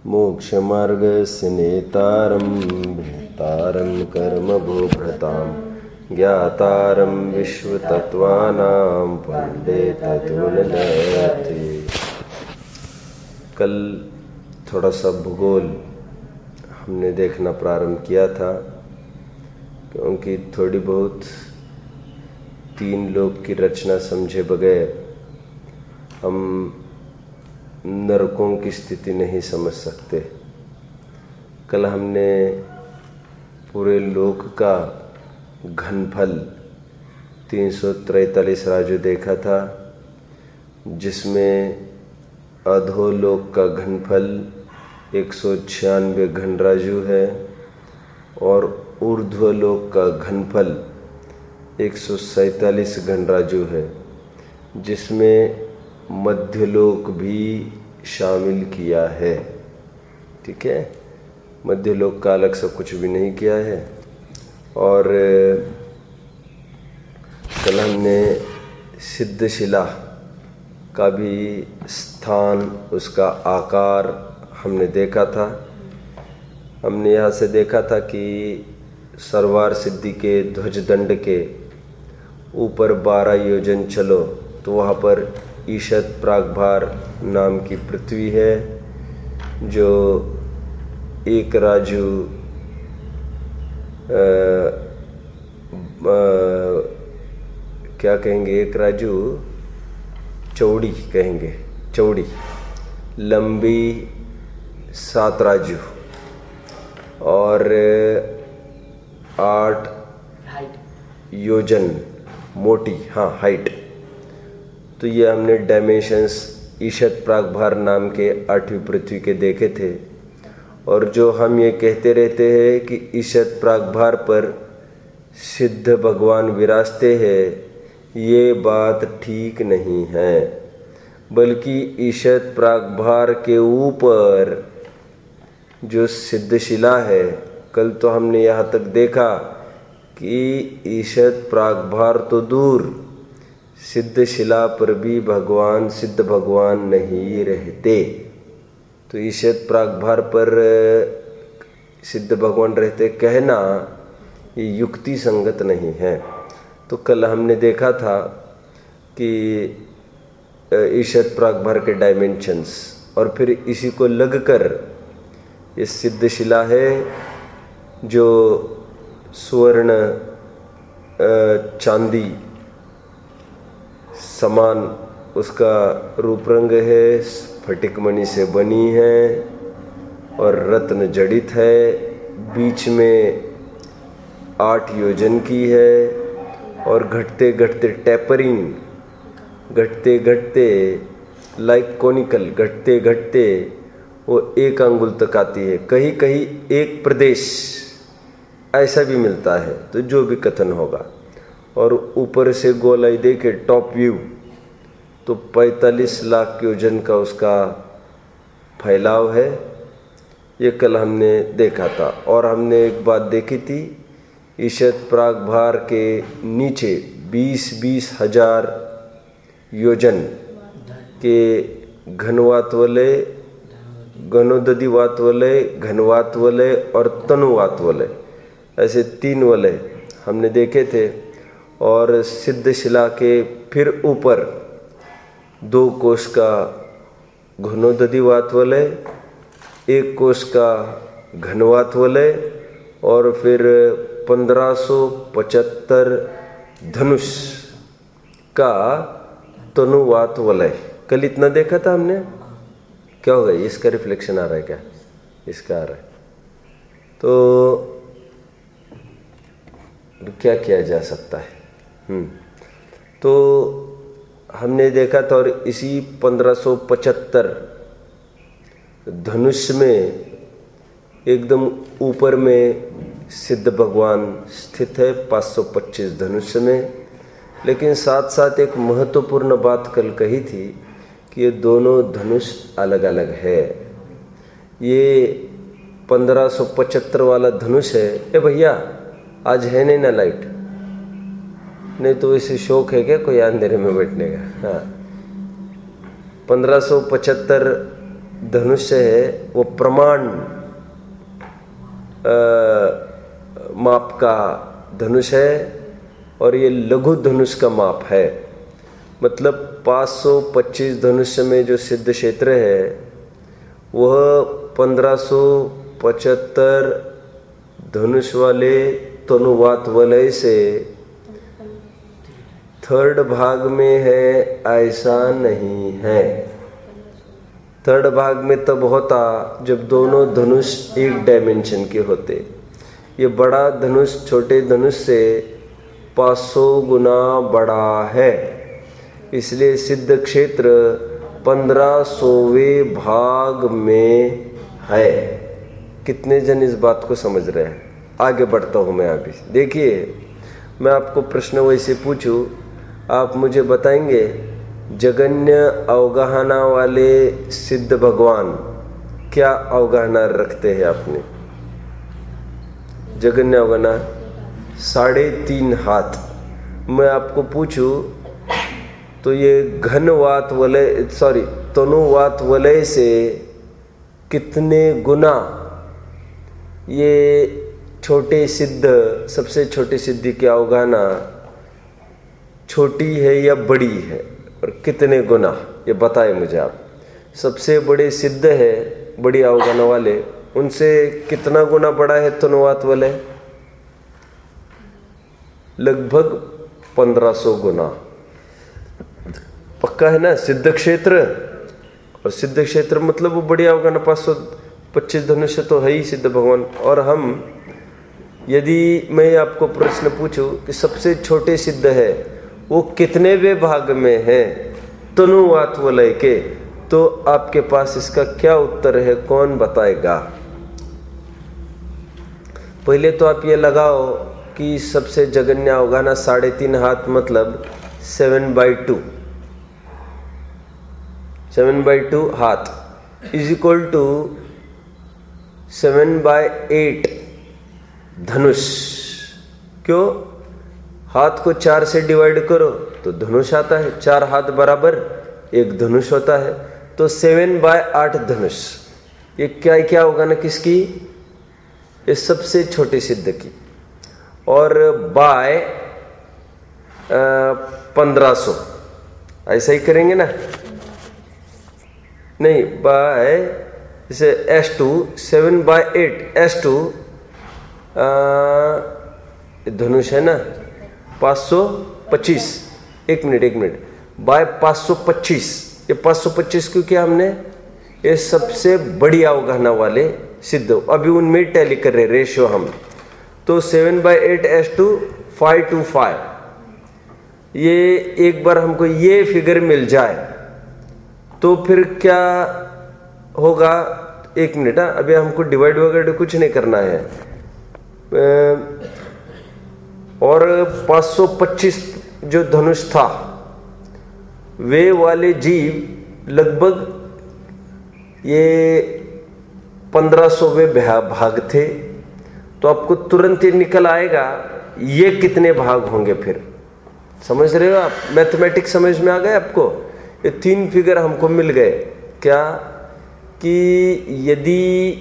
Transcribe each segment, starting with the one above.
मोक्षमार्गस्य नेतारं भेतारं कर्मभोभृतां ज्ञातारं विश्वतत्त्वानां वन्दे तद्गुणलहरी। कल थोड़ा सा भूगोल हमने देखना प्रारंभ किया था, क्योंकि थोड़ी बहुत तीन लोक की रचना समझे बगैर हम नरकों की स्थिति नहीं समझ सकते। कल हमने पूरे लोक का घनफल 343 राजू देखा था, जिसमें अधोलोक का घनफल 196 घन राजू है और ऊर्ध्वलोक का घनफल 147 घन राजू है, जिसमें मध्यलोक भी शामिल किया है। ठीक है, मध्यलोक का अलग से कुछ भी नहीं किया है। और कल हमने सिद्धशिला का भी स्थान, उसका आकार हमने देखा था। हमने यहाँ से देखा था कि सरवार सिद्धि के ध्वजदंड के ऊपर 12 योजन चलो तो वहाँ पर ईशत प्रागभार नाम की पृथ्वी है, जो एक राजू क्या कहेंगे, एक राजू चौड़ी कहेंगे, चौड़ी, लंबी 7 राजू और 8 योजन मोटी, हाँ हाइट। तो ये हमने डायमेंशंस ईशत प्रागभार नाम के 8वीं पृथ्वी के देखे थे। और जो हम ये कहते रहते हैं कि ईशत प्रागभार पर सिद्ध भगवान विराजते हैं, ये बात ठीक नहीं है, बल्कि ईशत प्रागभार के ऊपर जो सिद्धशिला है, कल तो हमने यहाँ तक देखा कि ईशत प्रागभार तो दूर, सिद्धशिला पर भी भगवान, सिद्ध भगवान नहीं रहते। तो ईशत प्रागभार पर सिद्ध भगवान रहते कहना ये युक्ति संगत नहीं है। तो कल हमने देखा था कि ईशत प्रागभार के डायमेंशंस, और फिर इसी को लगकर ये सिद्धशिला है, जो स्वर्ण चांदी समान उसका रूप रंग है, स्फटिक मणि से बनी है और रत्न जड़ित है, बीच में 8 योजन की है और घटते घटते टेपरिंग, घटते घटते लाइक कोनिकल, घटते घटते वो 1 अंगुल तक आती है। कहीं कहीं एक प्रदेश ऐसा भी मिलता है, तो जो भी कथन होगा। और ऊपर से गोलाई देखे टॉप व्यू तो 45 लाख योजन का उसका फैलाव है। ये कल हमने देखा था। और हमने एक बात देखी थी, ईशत प्रागभार के नीचे 20-20 हजार योजन के घनवात वलय, घनोदधि वात वलय, घनवात वलय और तनुवात वलय, ऐसे 3 वलय हमने देखे थे। और सिद्धशिला के फिर ऊपर 2 कोश का घनोदधि वात वलय, 1 कोश का घनवात वलय और फिर 1575 धनुष का तनुवात वलय। कल इतना देखा था हमने। क्या होगा, इसका रिफ्लेक्शन आ रहा है क्या? इसका आ रहा है। तो क्या किया जा सकता है? तो हमने देखा था। और इसी 1575 धनुष में एकदम ऊपर में सिद्ध भगवान स्थित है, 525 धनुष में। लेकिन साथ साथ एक महत्वपूर्ण बात कल कही थी कि ये दोनों धनुष अलग अलग है। ये 1575 वाला धनुष है। ए भैया, आज है नहीं ना लाइट? नहीं तो इसे शौक है क्या कोई अंधेरे में बैठने का? हाँ, 1575 धनुष है वो प्रमाण माप का धनुष है और ये लघु धनुष का माप है। मतलब 525 धनुष में जो सिद्ध क्षेत्र है वह 1575 धनुष वाले तनुवात वलय से थर्ड भाग में है, ऐसा नहीं है। थर्ड भाग में तब होता जब दोनों धनुष एक डायमेंशन के होते। ये बड़ा धनुष छोटे धनुष से 500 गुना बड़ा है, इसलिए सिद्ध क्षेत्र 1500वें भाग में है। कितने जन इस बात को समझ रहे हैं? आगे बढ़ता हूँ मैं अभी। देखिए, मैं आपको प्रश्न वैसे पूछूं, आप मुझे बताएंगे जगन्य अवगाहना वाले सिद्ध भगवान क्या अवगाहना रखते हैं आपने? जगन्य अवगाहना 3.5 हाथ। मैं आपको पूछूं तो ये घनवात वलय तनुवात वलय से कितने गुना ये छोटे सिद्ध, सबसे छोटे सिद्धि की अवगाहना छोटी है या बड़ी है, और कितने गुना ये बताए मुझे आप। सबसे बड़े सिद्ध है बड़ी अवगाहना वाले, उनसे कितना गुना बड़ा है तनुवात वलय? लगभग 1500 गुना। पक्का है ना? सिद्ध क्षेत्र, और सिद्ध क्षेत्र मतलब वो बड़ी अवगाहना 525 धनुष तो है ही सिद्ध भगवान। और हम यदि मैं आपको प्रश्न पूछूं कि सबसे छोटे सिद्ध है वो कितने वे भाग में है तनुवात वलय के, तो आपके पास इसका क्या उत्तर है? कौन बताएगा? पहले तो आप ये लगाओ कि सबसे जगन्य अवगाहना 3.5 हाथ मतलब 7/2 हाथ इज इक्वल टू 7/8 धनुष। क्यों? हाथ को 4 से डिवाइड करो तो धनुष आता है, 4 हाथ बराबर 1 धनुष होता है, तो 7/8 धनुष। ये क्या क्या होगा ना किसकी? ये सबसे छोटे सिद्ध की। और बाय 1500 ऐसा ही करेंगे ना? नहीं, बाय जैसे S2 7/8 S2 धनुष है ना 525। एक मिनट बाय 525। ये 525 क्यों किया हमने? ये सबसे बड़ी अवगाहना वाले सिद्ध, अभी उनमें टैली कर रहे रेशियो हम। तो 7/8 S2 525। ये एक बार हमको ये फिगर मिल जाए तो फिर क्या होगा? एक मिनट, अभी हमको डिवाइड वगैरह कुछ नहीं करना है। और 525 जो धनुष था वे वाले जीव लगभग ये 1500वें भाग थे, तो आपको तुरंत ये निकल आएगा ये कितने भाग होंगे। फिर समझ रहे हो आप? मैथमेटिक्स समझ में आ गए आपको? ये 3 फिगर हमको मिल गए। क्या कि यदि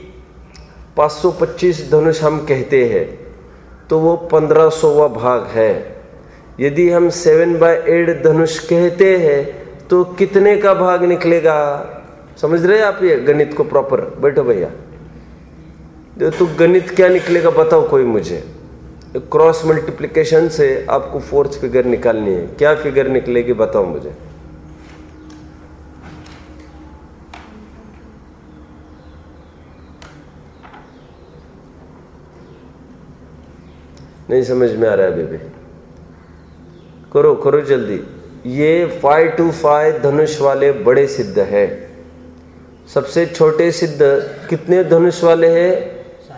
525 धनुष हम कहते हैं तो वो 1500वां भाग है। यदि हम 7/8 धनुष कहते हैं तो कितने का भाग निकलेगा? समझ रहे हैं आप ये गणित को प्रॉपर? बैठो भैया, तो गणित क्या निकलेगा बताओ कोई मुझे। क्रॉस मल्टीप्लिकेशन से आपको 4th फिगर निकालनी है। क्या फिगर निकलेगी बताओ मुझे। नहीं समझ में आ रहा है बेबी? करो जल्दी। ये 525 धनुष वाले बड़े सिद्ध है। सबसे छोटे सिद्ध कितने धनुष वाले हैं?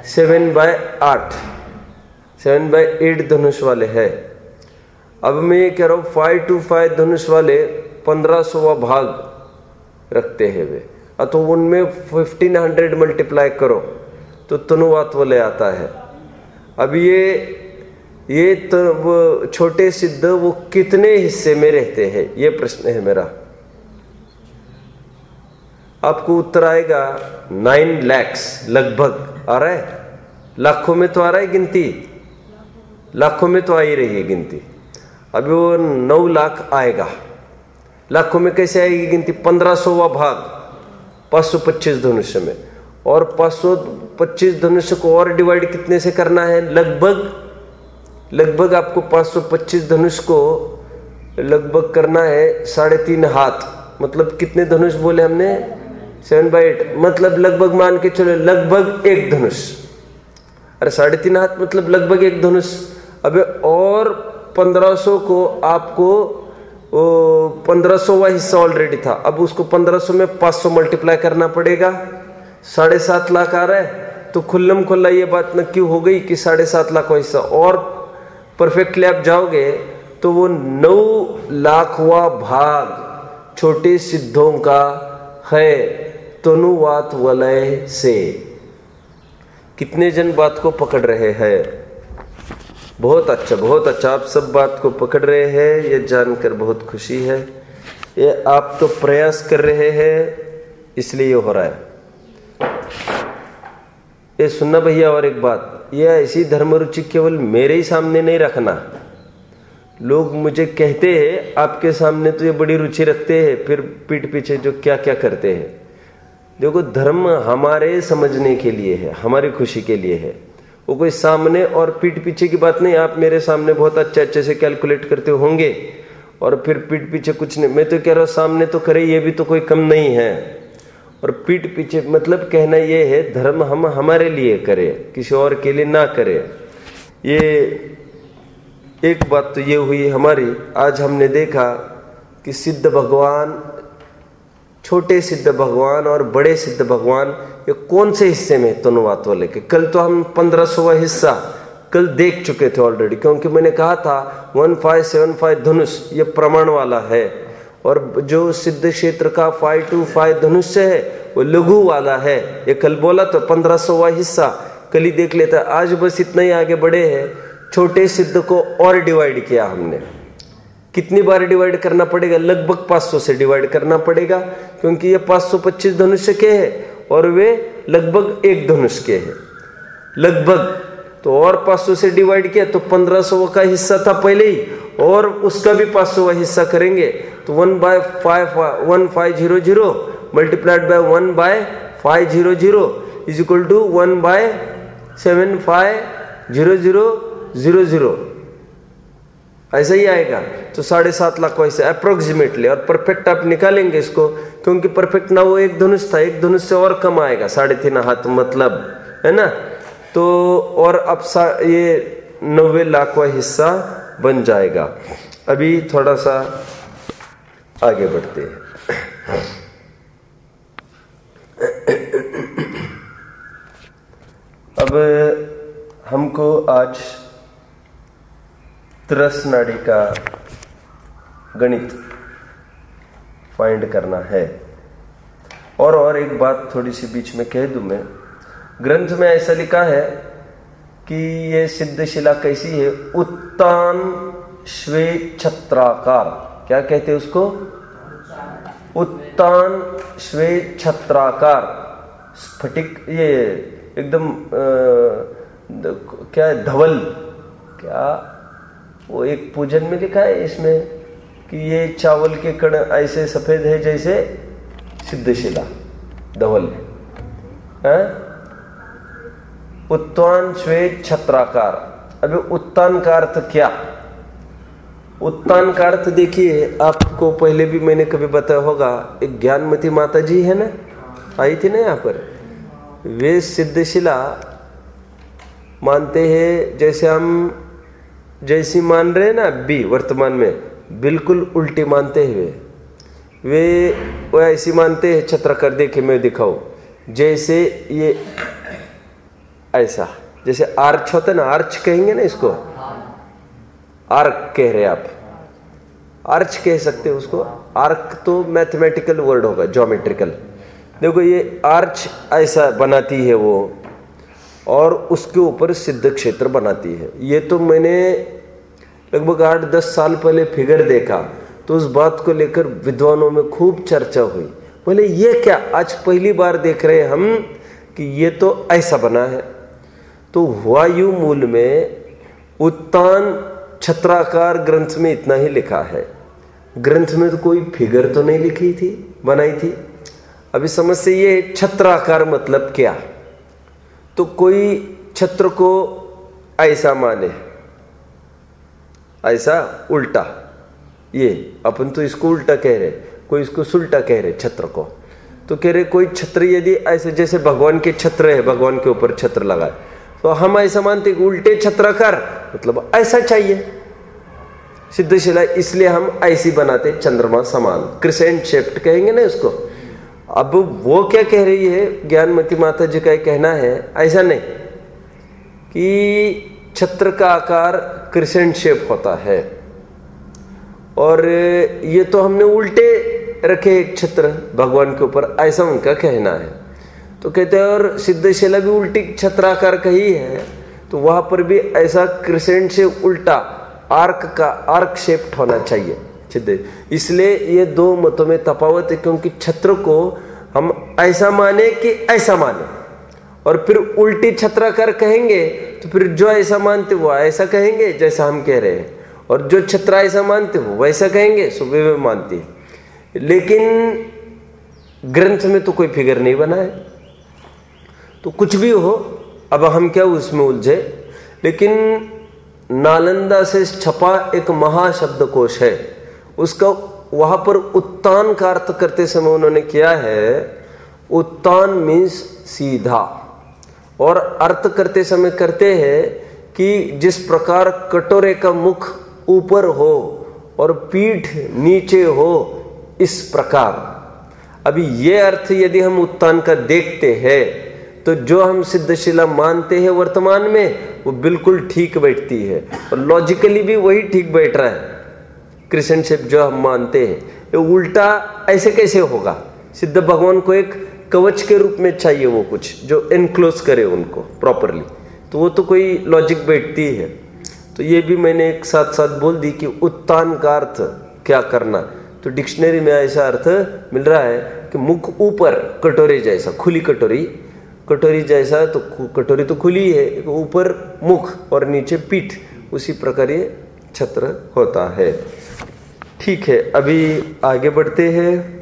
7/8 धनुष वाले है। अब मैं ये कह रहा हूँ 525 धनुष वाले 1500वां भाग रखते हैं वे, तो उनमें 1500 मल्टीप्लाई करो तो तनुवात वाले आता है। अब ये तो वो छोटे सिद्ध वो कितने हिस्से में रहते हैं, ये प्रश्न है मेरा। आपको उत्तर आएगा 9 lakhs लगभग। आ रहा है? लाखों में तो आ रहा है गिनती, लाखों में तो आ ही रही है गिनती। अभी वो 9 लाख आएगा। लाखों में कैसे आएगी गिनती? 1500वां भाग 525 धनुष्य में, और 525 धनुष्य को और डिवाइड कितने से करना है? लगभग आपको 525 धनुष को लगभग करना है 3.5 हाथ। मतलब कितने धनुष बोले हमने? 7/8। मतलब लगभग मान के चलो लगभग 1 धनुष। अरे 3.5 हाथ मतलब लगभग 1 धनुष। अबे और 1500 को आपको 1500वां हिस्सा ऑलरेडी था, अब उसको 1500 में 500 मल्टीप्लाई करना पड़ेगा। 7.5 लाख आ रहा है। तो खुल्लम खुल्ला ये बात नक्की हो गई कि 7.5 लाख का हिस्सा। और परफेक्टली आप जाओगे तो वो 9 लाखवां भाग छोटे सिद्धों का है तनुवात वलय से। कितने जन बात को पकड़ रहे हैं? बहुत अच्छा, बहुत अच्छा, आप सब बात को पकड़ रहे हैं, ये जानकर बहुत खुशी है। ये आप तो प्रयास कर रहे हैं इसलिए ये हो रहा है। ये सुनना भैया, और एक बात, ये ऐसी धर्म रुचि केवल मेरे ही सामने नहीं रखना। लोग मुझे कहते हैं आपके सामने तो ये बड़ी रुचि रखते हैं, फिर पीठ पीछे जो क्या क्या करते हैं। देखो, धर्म हमारे समझने के लिए है, हमारी खुशी के लिए है। वो कोई सामने और पीठ पीछे की बात नहीं। आप मेरे सामने बहुत अच्छे से कैलकुलेट करते होंगे और फिर पीठ पीछे कुछ नहीं। मैं तो कह रहा हूँ सामने तो करे, ये भी तो कोई कम नहीं है। और पीठ पीछे मतलब कहना ये है धर्म हम हमारे लिए करें, किसी और के लिए ना करें। ये एक बात तो ये हुई हमारी। आज हमने देखा कि सिद्ध भगवान, छोटे सिद्ध भगवान और बड़े सिद्ध भगवान ये कौन से हिस्से में तनुवात वाले के। कल तो हम 1500वां हिस्सा कल देख चुके थे ऑलरेडी, क्योंकि मैंने कहा था 1575 धनुष ये प्रमाण वाला है, और जो सिद्ध क्षेत्र का 525 धनुष है वो लघु वाला है। ये कल बोला तो 1500वां हिस्सा कल ही देख लेता। आज बस इतना ही आगे बढ़े हैं। छोटे सिद्ध को और डिवाइड किया हमने। कितनी बार डिवाइड करना पड़ेगा? लगभग 500 से डिवाइड करना पड़ेगा, क्योंकि ये 525 धनुष के हैं और वे लगभग 1 धनुष के हैं। लगभग तो और 500 से डिवाइड किया तो 1500 का हिस्सा था पहले ही, और उसका भी 500वां हिस्सा करेंगे तो 1/1500 multiplied by 1/500 is equal to 1/750000। ऐसा ही आएगा। तो 7.5 लाख वैसे अप्रोक्सीमेटली, और परफेक्ट आप निकालेंगे इसको, क्योंकि परफेक्ट ना वो 1 धनुष था, 1 धनुष से और कम आएगा 3.5 हाथ मतलब, है ना। तो और अब ये 90 लाखवां हिस्सा बन जाएगा। अभी थोड़ा सा आगे बढ़ते हैं। अब हमको आज तरस नाड़ी का गणित फाइंड करना है। और एक बात थोड़ी सी बीच में कह दूं मैं, ग्रंथ में ऐसा लिखा है कि ये सिद्ध शिला कैसी है? उत्तान श्वेत छत्राकार। क्या कहते हैं उसको? उत्तान श्वेत छत्राकार स्फटिक, ये एकदम क्या है, धवल, क्या वो एक पूजन में लिखा है इसमें कि ये चावल के कण ऐसे सफेद है जैसे सिद्ध शिला, धवल है। उत्तान श्वेत छत्राकार। अभी उत्तान का अर्थ क्या? उत्तान का अर्थ देखिए, आपको पहले भी मैंने कभी बताया होगा, एक ज्ञानमती माता जी है ना, आई थी ना यहाँ पर, वे सिद्ध शिला मानते हैं जैसे हम जैसी मान रहे हैं ना अभी वर्तमान में, बिल्कुल उल्टी मानते हैं वे ऐसी मानते हैं। छत्राकार देखे मैं दिखाऊं, जैसे ये ऐसा, जैसे आर्च होता है ना, आर्च कहेंगे ना इसको, आर्क कह रहे आप, आर्च कह सकते हो उसको। आर्क तो मैथमेटिकल वर्ड होगा, ज्योमेट्रिकल। देखो ये आर्च ऐसा बनाती है वो, और उसके ऊपर सिद्ध क्षेत्र बनाती है। ये तो मैंने लगभग 8-10 साल पहले फिगर देखा, तो उस बात को लेकर विद्वानों में खूब चर्चा हुई। बोले ये क्या, आज पहली बार देख रहे हैं हम कि ये तो ऐसा बना है। तो हुआ यूं, मूल में उत्तान छत्राकार ग्रंथ में इतना ही लिखा है, ग्रंथ में तो कोई फिगर तो नहीं लिखी थी, बनाई थी। अभी समस्या ये छत्राकार मतलब क्या, तो कोई छत्र को ऐसा माने, ऐसा उल्टा, ये अपन तो इसको उल्टा कह रहे, कोई इसको सुल्टा कह रहे छत्र को। तो कह रहे कोई छत्र यदि ऐसे, जैसे भगवान के छत्र है, भगवान के ऊपर छत्र लगाए, तो हम ऐसा मानते कि उल्टे छत्राकार मतलब ऐसा चाहिए सिद्धशिला, इसलिए हम ऐसी बनाते चंद्रमा समान, क्रिसेंट शेप्ड कहेंगे ना उसको। अब वो क्या कह रही है, ज्ञानमती माता जी का कहना है ऐसा नहीं कि छत्र का आकार क्रिसेंट शेप होता है, और ये तो हमने उल्टे रखे एक छत्र भगवान के ऊपर, ऐसा उनका कहना है। तो कहते हैं और सिद्धशिला भी उल्टी छत्राकार कही है, तो वहां पर भी ऐसा क्रिसेंट से उल्टा आर्क का आर्क शेप्ड होना चाहिए सिद्ध। इसलिए ये दो मतों में तफावत है, क्योंकि छत्र को हम ऐसा माने कि ऐसा माने, और फिर उल्टी छत्राकार कहेंगे तो फिर जो ऐसा मानते वो ऐसा कहेंगे जैसा हम कह रहे हैं, और जो छत्र ऐसा मानते हो वैसा कहेंगे, सो वे मानते हैं। लेकिन ग्रंथ में तो कोई फिगर नहीं बना है, तो कुछ भी हो, अब हम क्या उसमें उलझे। लेकिन नालंदा से छपा एक महाशब्दकोश है, उसका वहां पर उत्तान का अर्थ करते समय उन्होंने किया है, उत्तान मीन्स सीधा, और अर्थ करते समय करते हैं कि जिस प्रकार कटोरे का मुख ऊपर हो और पीठ नीचे हो, इस प्रकार। अभी ये अर्थ यदि हम उत्तान का देखते हैं, तो जो हम सिद्धशिला मानते हैं वर्तमान में वो बिल्कुल ठीक बैठती है, और लॉजिकली भी वही ठीक बैठ रहा है। क्रिसेंट शेप जो हम मानते हैं, ये उल्टा ऐसे कैसे होगा? सिद्ध भगवान को एक कवच के रूप में चाहिए वो कुछ जो एनक्लोज करे उनको प्रॉपरली, तो वो तो कोई लॉजिक बैठती है। तो ये भी मैंने एक साथ साथ बोल दी कि उत्तान का अर्थ क्या करना। तो डिक्शनरी में ऐसा अर्थ मिल रहा है कि मुख ऊपर, कटोरी जैसा, खुली कटोरी, कटोरी जैसा, तो कटोरी तो खुली है, ऊपर मुख और नीचे पीठ, उसी प्रकार ये छत्र होता है। ठीक है, अभी आगे बढ़ते हैं।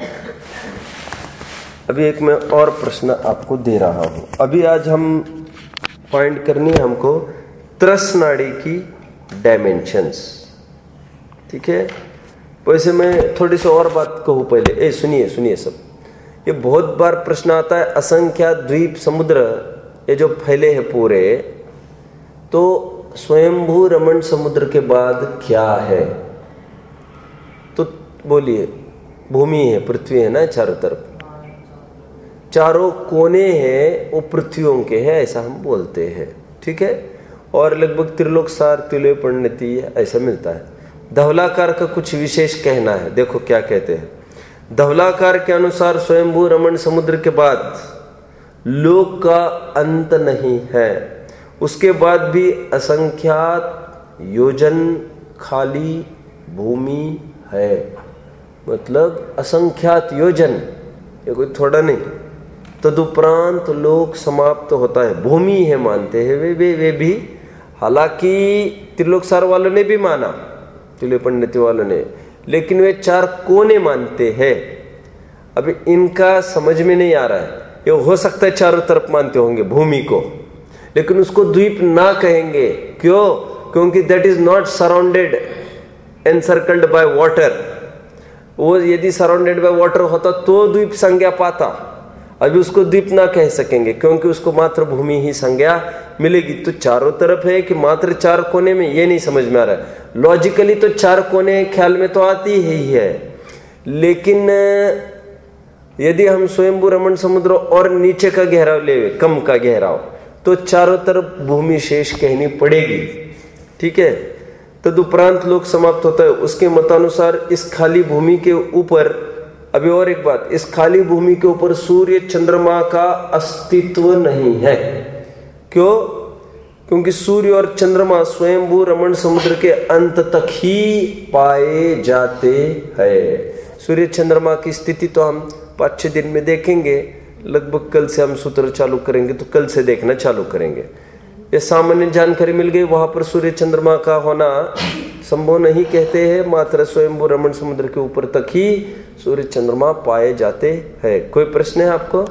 अभी एक मैं और प्रश्न आपको दे रहा हूं। अभी आज हम फाइंड करनी है हमको त्रस नाड़ी की डायमेंशंस। ठीक है, वैसे मैं थोड़ी सी और बात कहूँ पहले। सुनिए सुनिए सब, ये बहुत बार प्रश्न आता है, असंख्या द्वीप समुद्र ये जो फैले हैं पूरे, तो स्वयंभू रमण समुद्र के बाद क्या है? तो बोलिए, भूमि है, पृथ्वी है ना चारों तरफ, चारों कोने हैं वो पृथ्वियों के हैं, ऐसा हम बोलते हैं। ठीक है, और लगभग त्रिलोक सार तिलोय परिणति ऐसा मिलता है। धवलाकार का कुछ विशेष कहना है, देखो क्या कहते हैं। धवलाकार के अनुसार स्वयंभू रमण समुद्र के बाद लोक का अंत नहीं है, उसके बाद भी असंख्यात योजन खाली भूमि है। मतलब असंख्यात योजन, ये कोई थोड़ा नहीं। तदुपरांत लोक समाप्त होता है, भूमि है मानते हैं वे भी। हालांकि त्रिलोक सार वालों ने भी माना, तिलोय पंडित वालों ने, लेकिन वे चार कोने मानते हैं। अभी इनका समझ में नहीं आ रहा है। ये हो सकता है चारों तरफ मानते होंगे भूमि को, लेकिन उसको द्वीप ना कहेंगे। क्यों? क्योंकि that is not surrounded encircled by water. वो यदि सराउंडेड बाय वाटर होता तो द्वीप संज्ञा पाता। अभी उसको द्वीप ना कह सकेंगे क्योंकि उसको मात्र भूमि ही संज्ञा मिलेगी। तो चारों तरफ है कि मात्र चार कोने में, ये नहीं समझ में आ रहा है। लॉजिकली तो चार कोने ख्याल में तो आती ही है, लेकिन यदि हम स्वयंभू रमण समुद्र और नीचे का गहराव ले, कम का गहराव, तो चारों तरफ भूमि शेष कहनी पड़ेगी। ठीक है, तदुपरांत लोक समाप्त होता है। उसके मतानुसार इस खाली भूमि के ऊपर, अभी और एक बात, इस खाली भूमि के ऊपर सूर्य चंद्रमा का अस्तित्व नहीं है। क्यों? क्योंकि सूर्य और चंद्रमा स्वयंभू रमण समुद्र के अंत तक ही पाए जाते हैं। सूर्य चंद्रमा की स्थिति तो हम 5-6 दिन में देखेंगे, लगभग कल से हम सूत्र चालू करेंगे, तो कल से देखना चालू करेंगे। ये सामान्य जानकारी मिल गई। वहां पर सूर्य चंद्रमा का होना संभव नहीं कहते हैं, मात्र स्वयंभू रमण समुद्र के ऊपर तक ही सूर्य चंद्रमा पाए जाते हैं। कोई प्रश्न है आपको?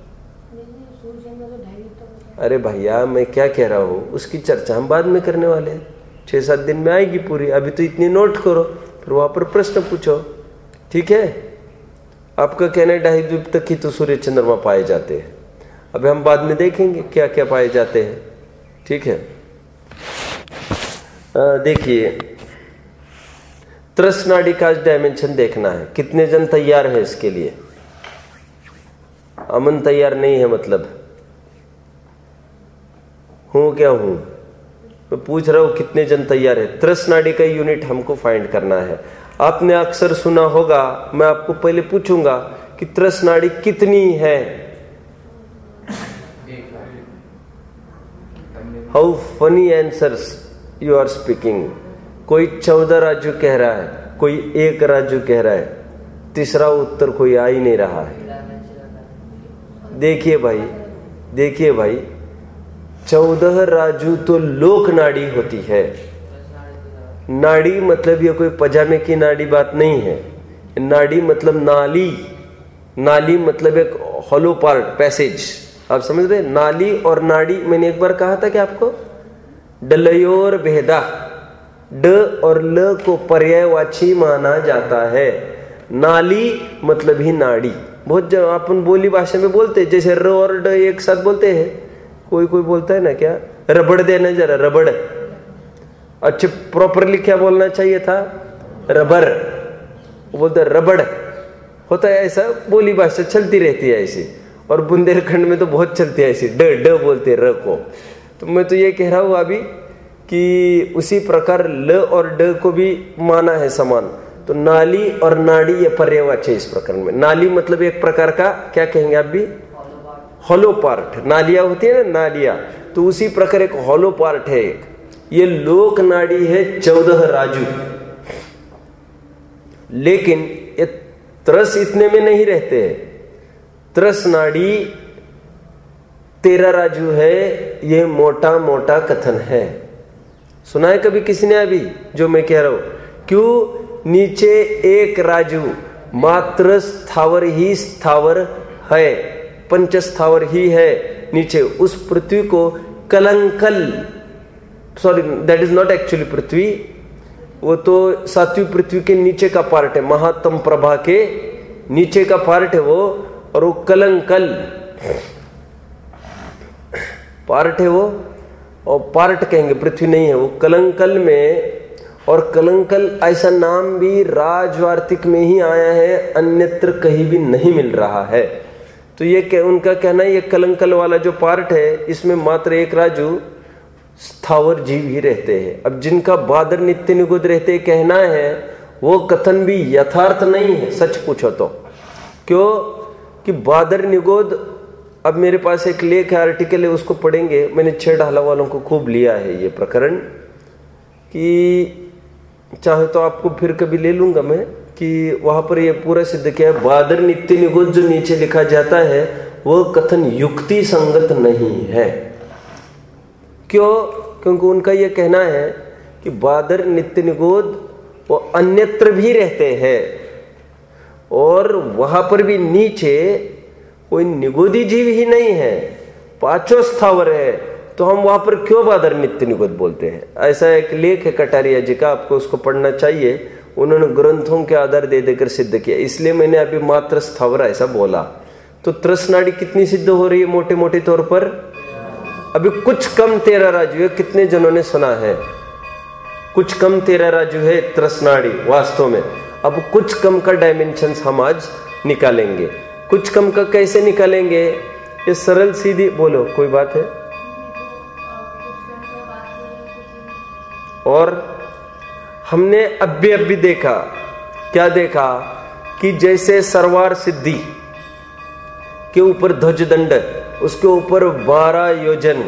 अरे भैया मैं क्या कह रहा हूँ, उसकी चर्चा हम बाद में करने वाले हैं, 6-7 दिन में आएगी पूरी। अभी तो इतनी नोट करो, फिर वहां पर प्रश्न पूछो, ठीक है? आपका कहना है 2.5 द्वीप तक ही तो सूर्य चंद्रमा पाए जाते हैं। अभी हम बाद में देखेंगे क्या क्या पाए जाते हैं, ठीक है? देखिए, त्रस नाड़ी का डायमेंशन देखना है। कितने जन तैयार है इसके लिए? अमन तैयार नहीं है मतलब हूं क्या हूं? मैं पूछ रहा हूं कितने जन तैयार है? त्रस नाड़ी का यूनिट हमको फाइंड करना है। आपने अक्सर सुना होगा, मैं आपको पहले पूछूंगा कि त्रस नाड़ी कितनी है। How funny answers you are speaking. कोई 14 राजू कह रहा है, कोई 1 राजू कह रहा है, तीसरा उत्तर कोई आ ही नहीं रहा है। देखिए भाई, देखिए भाई, 14 राजू तो लोक नाड़ी होती है। नाड़ी मतलब ये कोई पजामे की नाड़ी बात नहीं है। नाड़ी मतलब नाली, नाली मतलब एक हॉलो पार्ट, पैसेज। आप समझ रहे? नाली और नाड़ी, मैंने एक बार कहा था कि आपको डलयोर भेदा, ड और ल को पर्यायवाची माना जाता है। नाली मतलब ही नाड़ी। बहुत जब अपन बोली भाषा में बोलते हैं, जैसे र और ड एक साथ बोलते हैं, कोई कोई बोलता है ना, क्या रबड़ देना जरा, रबड़। अच्छे प्रॉपरली क्या बोलना चाहिए था? रबर। वो बोलते रबड़ होता है, ऐसा बोली भाषा चलती रहती है ऐसी। और बुंदेलखंड में तो बहुत चलती है ऐसी, ड ड बोलते र को। तो मैं तो ये कह रहा हूं अभी कि उसी प्रकार ल और ड को भी माना है समान। तो नाली और नाड़ी ये पर्यायवाची इस प्रकरण में। नाली मतलब एक प्रकार का, क्या कहेंगे आप भी? Hollow part. नालियां होती है ना, नालियां, तो उसी प्रकार एक हॉलो पार्ट है एक। ये लोक नाड़ी है 14 राजू। लेकिन ये त्रस इतने में नहीं रहते हैं। त्रस नाड़ी 13 राजू है, ये मोटा मोटा कथन है। सुना है कभी किसी ने अभी जो मैं कह रहा हूं? क्यों? नीचे 1 राजू मात्र स्थावर ही स्थावर है, पंच स्थावर ही है नीचे। उस पृथ्वी को कलंकल, sorry that is not actually पृथ्वी, वो तो सातवीं पृथ्वी के नीचे का पार्ट है, महात्म प्रभा के नीचे का पार्ट है वो। और वो कलंकल पार्ट है वो, और पार्ट कहेंगे, पृथ्वी नहीं है वो, कलंकल में। और कलंकल ऐसा नाम भी राजवार्तिक में ही आया है, अन्यत्र कहीं भी नहीं मिल रहा है। तो ये उनका कहना है, ये कलंकल वाला जो पार्ट है, इसमें मात्र 1 राजू स्थावर जीव ही रहते हैं। अब जिनका बादर नित्य निगुद रहते कहना है, वो कथन भी यथार्थ नहीं है सच पूछो तो। क्यों? कि बादर निगोद, अब मेरे पास एक लेख है, आर्टिकल है, उसको पढ़ेंगे। मैंने 6 ढाला वालों को खूब लिया है ये प्रकरण, कि चाहे तो आपको फिर कभी ले लूंगा मैं, कि वहां पर ये पूरा सिद्ध किया है। बादर नित्य निगोद जो नीचे लिखा जाता है, वो कथन युक्ति संगत नहीं है। क्यों? क्योंकि उनका यह कहना है कि बादर नित्य निगोद वो अन्यत्र भी रहते हैं, और वहां पर भी नीचे कोई निगोदी जीव ही नहीं है, 5 स्थावर है। तो हम वहां पर क्यों बादर नित्य निगोद बोलते हैं? ऐसा एक लेख है कटारिया जी का, आपको उसको पढ़ना चाहिए। उन्होंने ग्रंथों के आधार दे देकर सिद्ध किया, इसलिए मैंने अभी मात्र स्थावर ऐसा बोला। तो त्रस नाड़ी कितनी सिद्ध हो रही है मोटे मोटे तौर पर? अभी कुछ कम 13 राजू है। कितने जनों ने सुना है? कुछ कम 13 राजू है त्रस नाड़ी वास्तव में। अब कुछ कम का डायमेंशन हम आज निकालेंगे। कुछ कम का कैसे निकालेंगे? ये सरल सीधी बोलो, कोई बात है? और हमने अभी देखा, क्या देखा? कि जैसे सरवार सिद्धि के ऊपर ध्वज दंड, उसके ऊपर 12 योजन,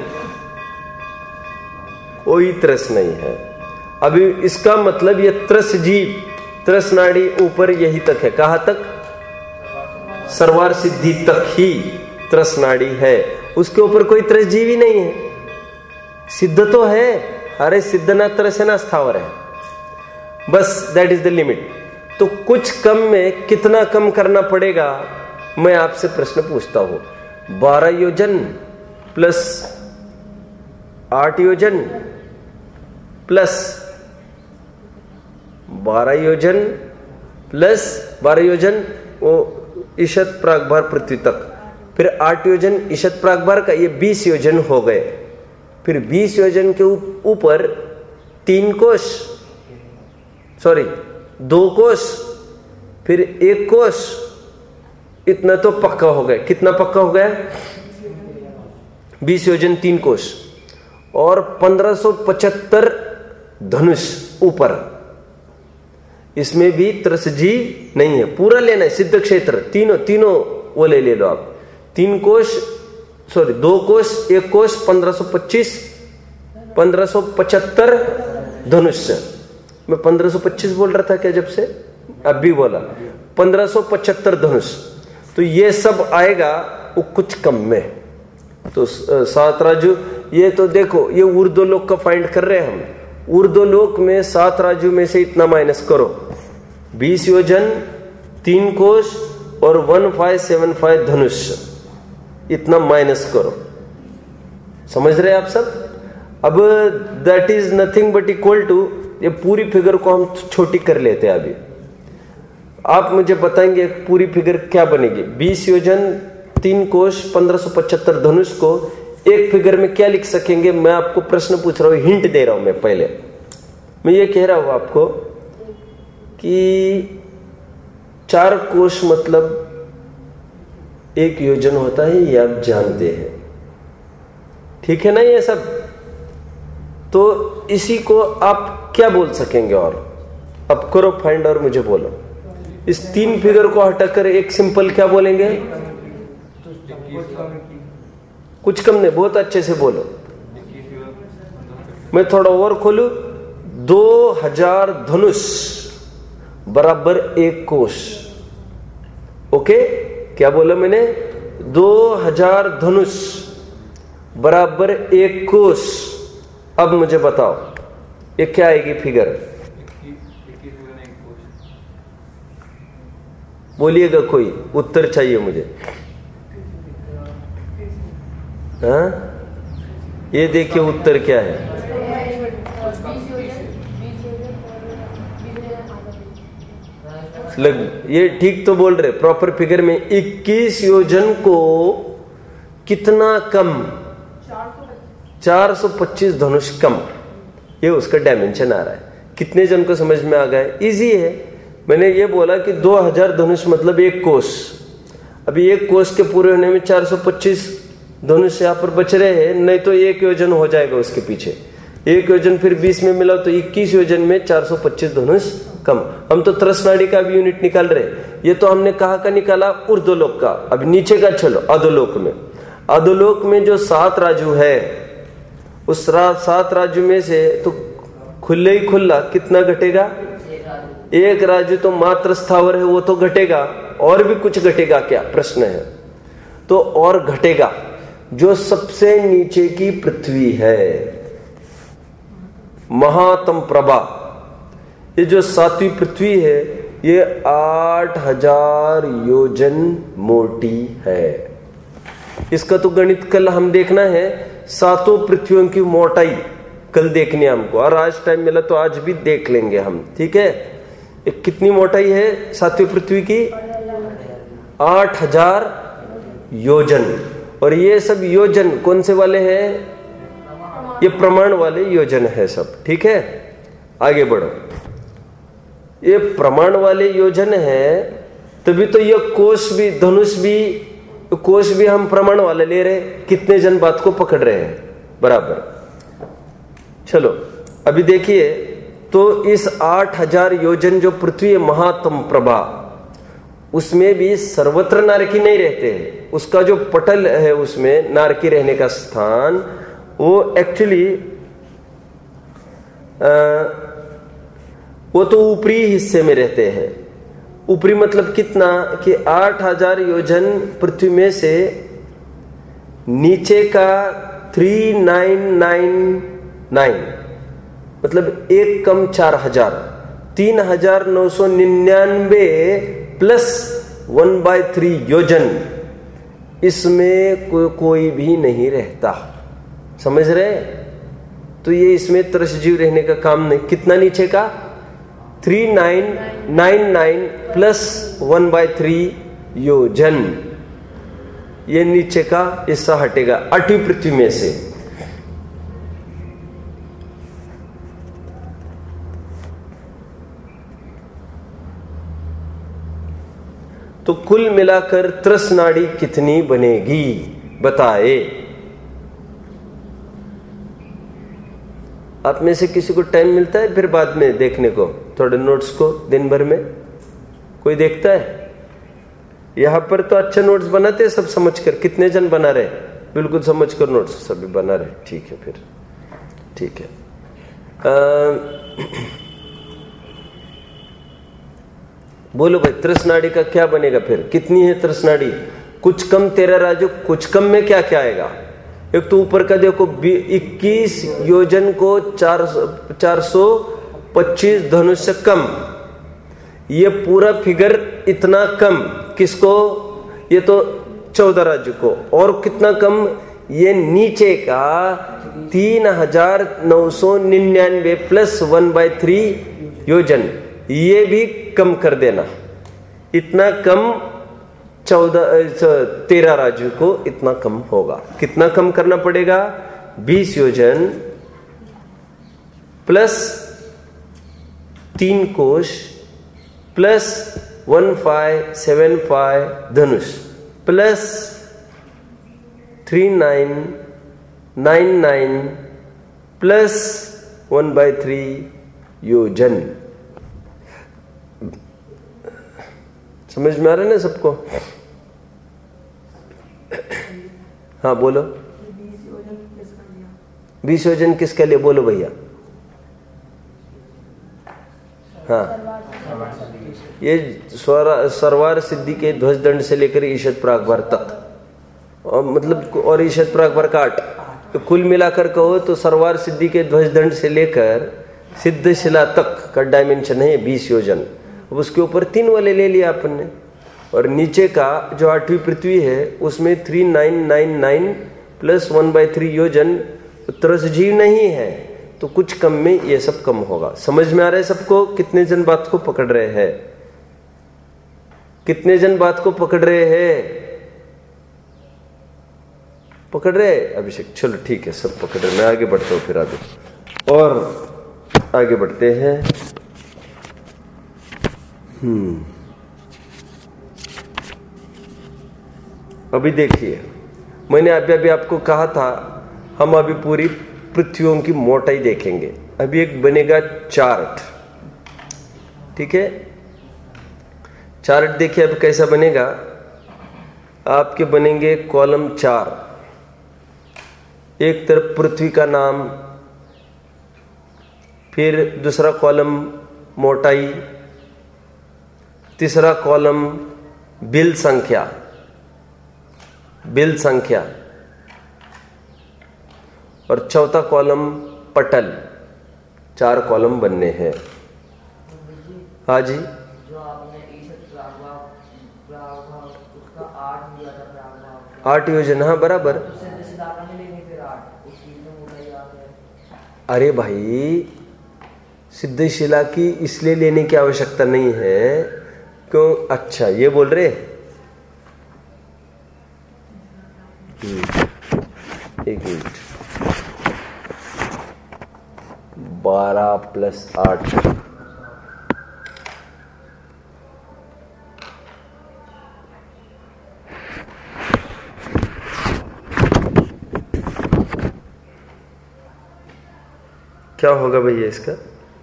कोई त्रस नहीं है। अभी इसका मतलब ये त्रस जीव, त्रस नाड़ी ऊपर यही तक है। कहां तक? सर्वार सिद्धि तक ही त्रसनाड़ी है, उसके ऊपर कोई त्रसजीव ही नहीं है। सिद्ध तो है, अरे सिद्ध ना त्रस है ना स्थावर है, बस दैट इज द लिमिट। तो कुछ कम में कितना कम करना पड़ेगा, मैं आपसे प्रश्न पूछता हूं। 12 योजन प्लस 8 योजन प्लस 12 योजन प्लस 12 योजन वो ईशत प्रागभार पृथ्वी तक, फिर 8 योजन ईशत प्रागभार का, ये 20 योजन हो गए। फिर 20 योजन के ऊपर 3 कोश, सॉरी 2 कोश, फिर 1 कोश, इतना तो पक्का हो गया। कितना पक्का हो गया? 20 योजन 3 कोश और 1575 धनुष ऊपर, इसमें भी त्रसजीव नहीं है। पूरा लेना है सिद्ध क्षेत्र, तीनों वो ले लो आप। 3 कोश, सॉरी 2 कोश, 1 कोश, 1525, 1575 धनुष। मैं 1525 बोल रहा था क्या जब से? अब भी बोला 1575 धनुष। तो ये सब आएगा वो कुछ कम में। तो 7 राजू, ये तो देखो ये ऊर्ध्वलोक का फाइंड कर रहे हैं हम। ऊर्ध्वलोक में 7 राजू में से इतना माइनस करो, 20 योजन 3 कोश और 1575 धनुष, इतना माइनस करो। समझ रहे आप सब? अब that is nothing but equal to, ये पूरी फिगर को हम छोटी कर लेते हैं अभी। आप मुझे बताएंगे पूरी फिगर क्या बनेगी? 20 योजन 3 कोश 1575 धनुष को एक फिगर में क्या लिख सकेंगे? मैं आपको प्रश्न पूछ रहा हूं, हिंट दे रहा हूं। मैं पहले मैं ये कह रहा हूं आपको कि 4 कोश मतलब 1 योजन होता है, ये आप जानते हैं, ठीक है ना ये सब? तो इसी को आप क्या बोल सकेंगे? और अब करो फाइंड और मुझे बोलो। इस 3 फिगर को हटाकर एक सिंपल क्या बोलेंगे? कुछ कम नहीं, बहुत अच्छे से बोलो। मैं थोड़ा और खोलू। 2000 धनुष बराबर 1 कोश। ओके, क्या बोला मैंने? 2000 धनुष बराबर 1 कोश। अब मुझे बताओ ये क्या आएगी फिगर? बोलिएगा, कोई उत्तर चाहिए मुझे। हाँ, ये देखिए उत्तर क्या है। ये ठीक तो बोल रहे, प्रॉपर फिगर में 21 योजन को कितना कम? 425 धनुष कम, ये उसका डायमेंशन आ रहा है। कितने जन को समझ में आ गया? इजी है। मैंने ये बोला कि 2000 धनुष मतलब 1 कोश। अभी 1 कोश के पूरे होने में 425 धनुष यहाँ पर बच रहे हैं, नहीं तो 1 योजन हो जाएगा उसके पीछे। 1 योजन फिर 20 में मिला तो 21 योजन में 425 धनुष कम। हम तो त्रसनाड़ी का भी यूनिट निकाल रहे। ये तो हमने कहा का निकाला? ऊर्ध्वलोक का। अब नीचे का चलो, अधोलोक में। अधोलोक में जो 7 राजू है, उस 7 राजू में से तो खुले ही खुला कितना घटेगा? 1 राजू तो मात्र स्थावर है, वो तो घटेगा। और भी कुछ घटेगा क्या? प्रश्न है। तो और घटेगा जो सबसे नीचे की पृथ्वी है, महातम प्रभा। ये जो 7वीं पृथ्वी है, ये 8000 योजन मोटी है। इसका तो गणित कल हम देखना है। 7 पृथ्वियों की मोटाई कल देखनी है हमको, और आज टाइम मिला तो आज भी देख लेंगे हम, ठीक है? कितनी मोटाई है 7वीं पृथ्वी की? 8000 योजन। और ये सब योजन कौन से वाले हैं? ये प्रमाण वाले योजन है सब, ठीक है? आगे बढ़ो। ये प्रमाण वाले योजन है, तभी तो ये कोश भी, धनुष भी, कोश भी हम प्रमाण वाले ले रहे। कितने जन बात को पकड़ रहे हैं? बराबर। चलो अभी देखिए, तो इस 8000 योजन जो पृथ्वी है महातम प्रभा, उसमें भी सर्वत्र नारकी नहीं रहते हैं। उसका जो पटल है उसमें नारकी रहने का स्थान, वो एक्चुअली वो तो ऊपरी हिस्से में रहते हैं। ऊपरी मतलब कितना कि 8000 योजन पृथ्वी में से नीचे का 3999 मतलब एक कम 4000, 3999 प्लस 1/3 योजन, इसमें कोई भी नहीं रहता। समझ रहे? तो ये इसमें त्रसजीव रहने का काम नहीं। कितना नीचे का? 3999 प्लस 1/3 योजन, ये नीचे का हिस्सा हटेगा 8वीं पृथ्वी में से। तो कुल मिलाकर त्रस नाड़ी कितनी बनेगी बताए? आप में से किसी को टाइम मिलता है फिर बाद में देखने को थोड़े नोट्स को? दिन भर में कोई देखता है? यहां पर तो अच्छे नोट्स बनाते हैं सब समझकर। कितने जन बना रहे? बिल्कुल समझकर नोट्स सभी बना रहे। ठीक है, फिर ठीक है। बोलो भाई, त्रसनाड़ी का क्या बनेगा फिर? कितनी है त्रसनाड़ी? कुछ कम 13 राजू। कुछ कम में क्या क्या आएगा? एक तो ऊपर का देखो 21 योजन को 425 धनुष से कम, ये पूरा फिगर इतना कम। किसको? ये तो 14 राज्य को। और कितना कम? ये नीचे का 3999 प्लस 1/3 योजन, ये भी कम कर देना। इतना कम 13 राज्यों को इतना कम होगा। कितना कम करना पड़ेगा? 20 योजन प्लस 3 कोश प्लस 1575 धनुष प्लस 3999 प्लस 1/3 योजन। समझ में आ रहा है ना सबको? हाँ बोलो। 20 योजन किसके लिए? बोलो भैया। हाँ, ये सरवार सिद्धि के ध्वज दंड से लेकर ईशत प्रागभार तक, और मतलब और ईशत प्रागभार का 8, तो कुल मिलाकर कहो तो सरवार सिद्धि के ध्वज दंड से लेकर सिद्ध शिला तक का डायमेंशन है 20 योजन। अब उसके ऊपर 3 वाले ले लिया आपने, और नीचे का जो 8वीं पृथ्वी है उसमें 3999 प्लस 1/3 योजन त्रसजीव नहीं है, तो कुछ कम में ये सब कम होगा। समझ में आ रहा है सबको? कितने जन बात को पकड़ रहे हैं? कितने जन बात को पकड़ रहे हैं? पकड़ रहे हैं अभिषेक? चलो ठीक है, सब पकड़ रहे। मैं आगे बढ़ता हूं फिर आगे, और आगे बढ़ते हैं। अभी देखिए, मैंने अभी आपको कहा था हम अभी पूरी पृथ्वियों की मोटाई देखेंगे। अभी एक बनेगा चार्ट, ठीक है? चार्ट देखिए अब कैसा बनेगा। आपके बनेंगे कॉलम 4, एक तरफ पृथ्वी का नाम, फिर दूसरा कॉलम मोटाई, तीसरा कॉलम बिल संख्या, और चौथा कॉलम पटल। 4 कॉलम बनने हैं। हाँ जी, जो आपने उसका 8 दिया था, 8 योजन। हाँ बराबर। अरे भाई, सिद्ध शिला की इसलिए लेने की आवश्यकता नहीं है। क्यों? अच्छा ये बोल रहे। एक मिनट, 12 प्लस 8, क्या होगा भैया इसका?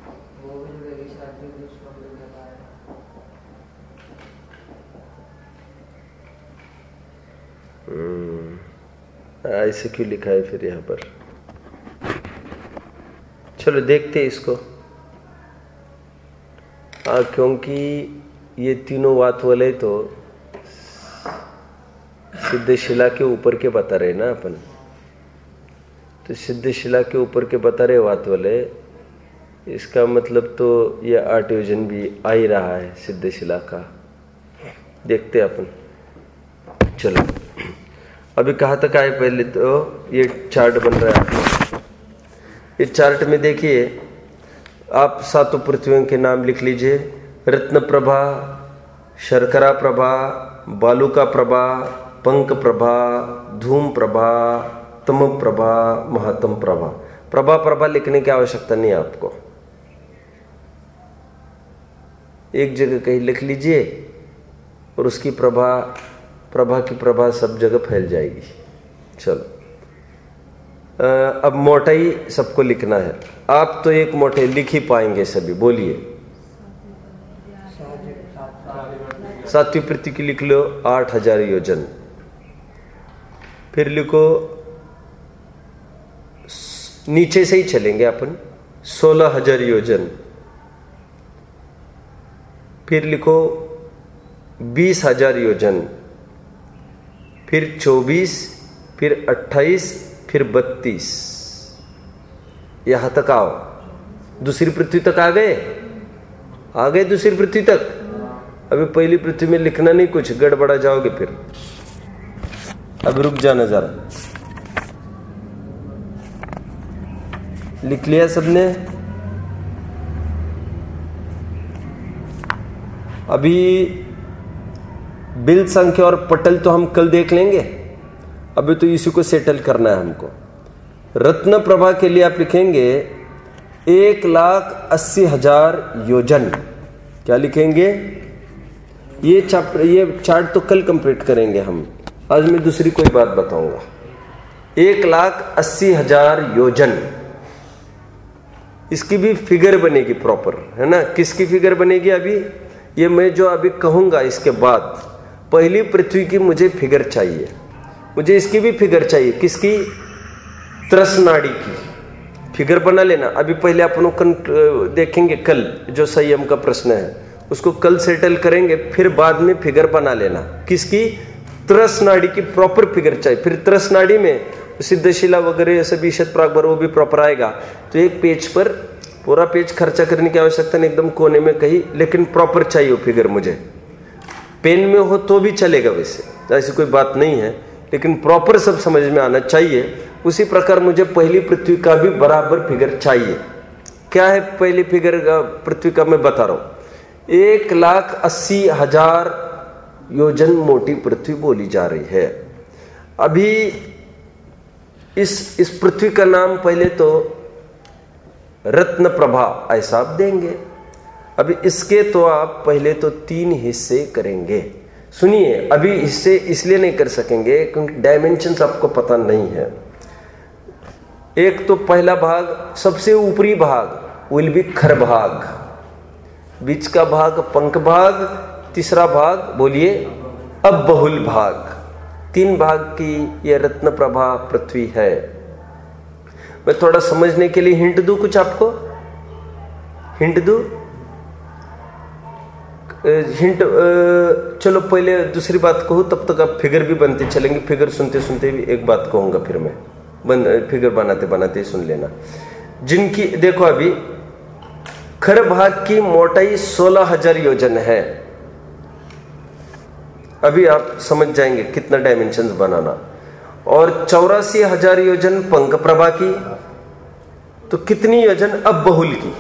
ऐसे क्यों लिखा है फिर यहाँ पर? चलो देखते हैं इसको। क्योंकि ये तीनों बात वाले तो सिद्ध शिला के ऊपर के बता रहे ना अपन। तो सिद्ध शिला के ऊपर के बता रहे बात वाले, इसका मतलब तो ये 8 योजन भी आ ही रहा है सिद्ध शिला का। देखते अपन। चलो अभी कहाँ तक आए? पहले तो ये चार्ट बन रहा है आपका। ये चार्ट में देखिए, आप 7 पृथ्वियों के नाम लिख लीजिए। रत्न प्रभा, शर्करा प्रभा, बालुका प्रभा, पंक प्रभा, धूम प्रभा, तम प्रभा, महातम प्रभा। प्रभा प्रभा लिखने की आवश्यकता नहीं है आपको, एक जगह कहीं लिख लीजिए और उसकी प्रभा की प्रभा सब जगह फैल जाएगी। चलो अब मोटाई सबको लिखना है। आप तो एक मोटाई लिख ही पाएंगे सभी, बोलिए। 7वीं पृथ्वी की लिख लो 8000 योजन। फिर लिखो, नीचे से ही चलेंगे अपन, 16000 योजन। फिर लिखो 20000 योजन, फिर 24, फिर 28, फिर 32। यहां तक आओ। दूसरी पृथ्वी तक आ गए? आ गए दूसरी पृथ्वी तक? अभी पहली पृथ्वी में लिखना नहीं, कुछ गड़बड़ा जाओगे फिर। अब रुक जाना जरा। लिख लिया सबने? अभी बिल संख्या और पटल तो हम कल देख लेंगे, अभी तो इसी को सेटल करना है हमको। रत्न प्रभा के लिए आप लिखेंगे 1,80,000 योजन। क्या लिखेंगे? ये चार्ट तो कल कंप्लीट करेंगे हम, आज मैं दूसरी कोई बात बताऊंगा। 1,80,000 योजन, इसकी भी फिगर बनेगी प्रॉपर, है ना? किसकी फिगर बनेगी? अभी ये मैं जो अभी कहूंगा इसके बाद, पहली पृथ्वी की मुझे फिगर चाहिए, मुझे इसकी भी फिगर चाहिए। किसकी? त्रस नाड़ी की फिगर बना लेना। अभी पहले अपन देखेंगे कल, जो संयम का प्रश्न है उसको कल सेटल करेंगे, फिर बाद में फिगर बना लेना। किसकी? त्रस नाड़ी की प्रॉपर फिगर चाहिए। फिर त्रस नाड़ी में सिद्धशिला वगैरह सभी शत प्रागभर वो भी प्रॉपर आएगा। तो एक पेज पर पूरा पेज खर्चा करने की आवश्यकता नहीं, एकदम कोने में कहीं, लेकिन प्रॉपर चाहिए वो फिगर मुझे। पेन में हो तो भी चलेगा, वैसे ऐसी कोई बात नहीं है, लेकिन प्रॉपर सब समझ में आना चाहिए। उसी प्रकार मुझे पहली पृथ्वी का भी बराबर फिगर चाहिए। क्या है पहली फिगर का? पृथ्वी का मैं बता रहा हूं। 1,80,000 योजन मोटी पृथ्वी बोली जा रही है। अभी इस पृथ्वी का नाम पहले तो रत्न प्रभा ऐसा आप देंगे। अभी इसके तो आप पहले तो 3 हिस्से करेंगे। सुनिए, अभी हिस्से इसलिए नहीं कर सकेंगे क्योंकि डायमेंशंस आपको पता नहीं है। एक तो पहला भाग, सबसे ऊपरी भाग विल बी खर भाग, बीच का भाग पंख भाग, तीसरा भाग बोलिए अब बहुल भाग। 3 भाग की यह रत्न प्रभा पृथ्वी है। मैं थोड़ा समझने के लिए हिंट दूं, कुछ आपको हिंट दूं? हिंट चलो पहले दूसरी बात कहूं, तब तक आप फिगर भी बनते चलेंगे। फिगर सुनते सुनते भी एक बात कहूंगा, फिर मैं फिगर बनाते बनाते सुन लेना। जिनकी देखो, अभी खर भाग की मोटाई 16,000 योजन है। अभी आप समझ जाएंगे कितना डायमेंशंस बनाना। और 84,000 योजन पंख प्रभा की, तो कितनी योजन अब बहुल की?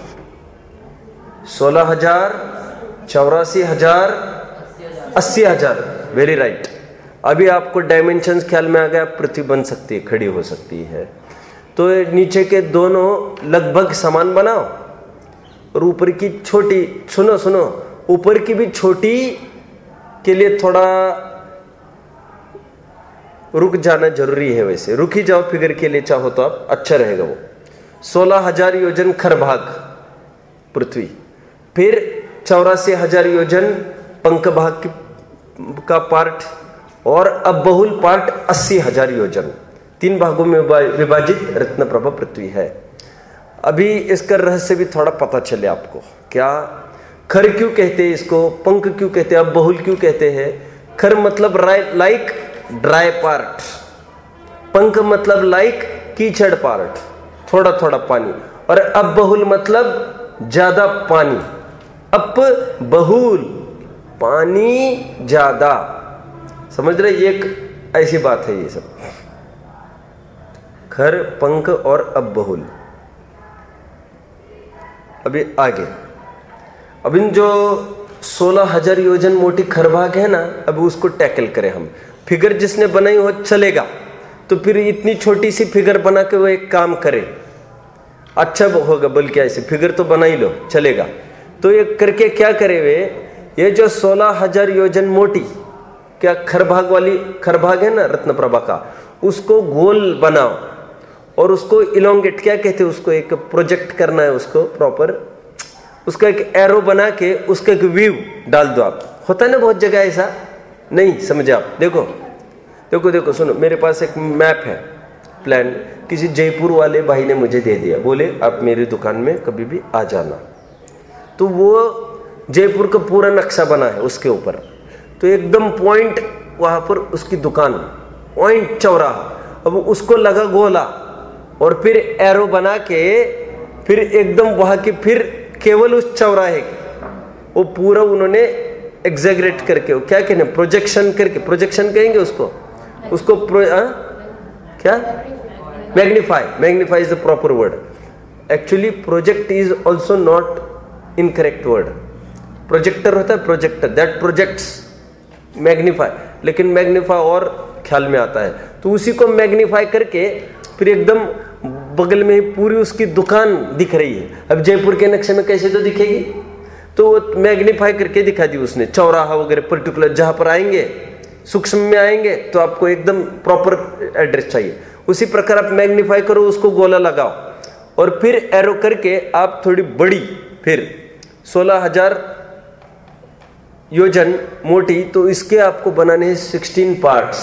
16,000, 84,000, 80,000। Very right. अभी आपको डायमेंशंस ख्याल में आ गया, पृथ्वी बन सकती है, खड़ी हो सकती है। तो नीचे के दोनों लगभग समान बनाओ और ऊपर की छोटी, सुनो, ऊपर की भी छोटी के लिए थोड़ा रुक जाना जरूरी है। वैसे रुक ही जाओ फिगर के लिए, चाहो तो आप, अच्छा रहेगा वो। 16,000 योजन खर भाग पृथ्वी, फिर 84,000 योजन पंख भाग का पार्ट, और अब बहुल पार्ट 80,000 योजन। 3 भागों में विभाजित रत्न प्रभा पृथ्वी है। अभी इसका रहस्य भी थोड़ा पता चले आपको। क्या? खर क्यों कहते हैं इसको, पंख क्यों कहते हैं, अब बहुल क्यों कहते हैं? खर मतलब लाइक ड्राई पार्ट, पंख मतलब लाइक कीचड़ पार्ट, थोड़ा थोड़ा पानी, और अब बहुल मतलब ज्यादा पानी। अप बहुल पानी ज्यादा, समझ रहे? ये एक ऐसी बात है ये सब। खर, पंख और अब बहुल। अभी आगे, अब इन जो 16,000 योजन मोटी खरभाग है ना, अब उसको टैकल करें हम। फिगर जिसने बनाई हो चलेगा, तो फिर इतनी छोटी सी फिगर बना के वो एक काम करे, अच्छा होगा। बल्कि ऐसे फिगर तो बना ही लो, चलेगा। तो ये करके क्या करे वे, ये जो 16,000 योजन मोटी क्या खरभाग वाली, खरभाग है ना रत्न प्रभा का, उसको गोल बनाओ और उसको इलोंगेट, क्या कहते हैं उसको, एक प्रोजेक्ट करना है उसको प्रॉपर, उसका एक एरो बना के उसका एक व्यू डाल दो आप। होता है ना बहुत जगह ऐसा, नहीं समझे आप? देखो देखो देखो, सुनो, मेरे पास एक मैप है, प्लान, किसी जयपुर वाले भाई ने मुझे दे दिया, बोले आप मेरी दुकान में कभी भी आ जाना। तो वो जयपुर का पूरा नक्शा बना है उसके ऊपर, तो एकदम पॉइंट वहाँ पर उसकी दुकान, पॉइंट चौराहा, अब उसको लगा गोला और फिर एरो बना के फिर एकदम वहाँ की, फिर केवल उस चौराहे की वो पूरा उन्होंने एग्जैगरेट करके, वो क्या कहने, प्रोजेक्शन करके, प्रोजेक्शन कहेंगे उसको, उसको क्या, magnify is the proper word. Actually project is also not incorrect word. Projector होता है प्रोजेक्टर, दैट प्रोजेक्ट्स, मैग्नीफाई, लेकिन मैग्नीफाई और ख्याल में आता है। तो उसी को मैग्नीफाई करके फिर एकदम बगल में ही पूरी उसकी दुकान दिख रही है। अब जयपुर के नक्शे में कैसे तो दिखेगी, तो मैग्नीफाई करके दिखा दी उसने, चौराहा वगैरह पर्टिकुलर, जहां पर आएंगे सूक्ष्म में आएंगे तो आपको एकदम प्रॉपर एड्रेस चाहिए। उसी प्रकार आप मैग्नीफाई करो, उसको गोला लगाओ और फिर एरो करके आप थोड़ी बड़ी, फिर 16,000 योजन मोटी, तो इसके आपको बनाने हैं 16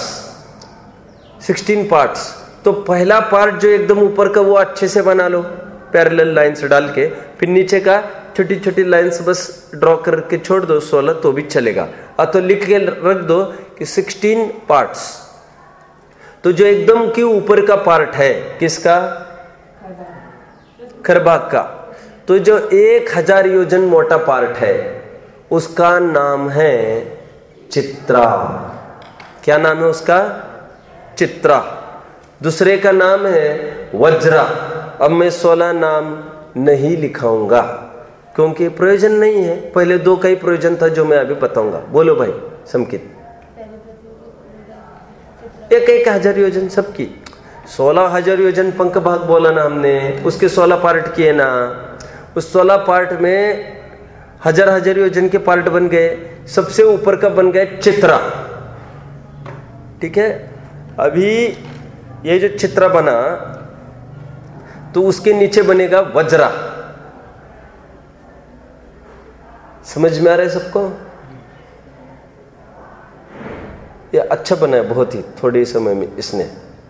पार्ट्स। तो पहला पार्ट जो एकदम ऊपर का वो अच्छे से बना लो, पैरेलल लाइंस डाल के, फिर नीचे का छोटी छोटी लाइंस बस ड्रॉ करके छोड़ दो 16, तो भी चलेगा। तो लिख के रख दो कि 16 पार्ट्स। तो जो एकदम के ऊपर का पार्ट है किसका, खरभाग का, तो जो 1000 योजन मोटा पार्ट है उसका नाम है चित्रा। क्या नाम है उसका, चित्रा। दूसरे का नाम है वज्रा। अब मैं 16 नाम नहीं लिखाऊंगा क्योंकि प्रयोजन नहीं है, पहले 2 का ही प्रयोजन था जो मैं अभी बताऊंगा। बोलो भाई समकित, 1000 योजन सबकी, 16,000 योजन पंख भाग बोला ना हमने, उसके 16 पार्ट किए ना, उस 16 पार्ट में 1000 योजन के पार्ट बन गए। सबसे ऊपर का बन गया चित्रा, ठीक है। अभी ये जो चित्रा बना तो उसके नीचे बनेगा वज्रा। समझ में आ रहा है सबको? ये अच्छा बना है बहुत ही, थोड़े समय में इसने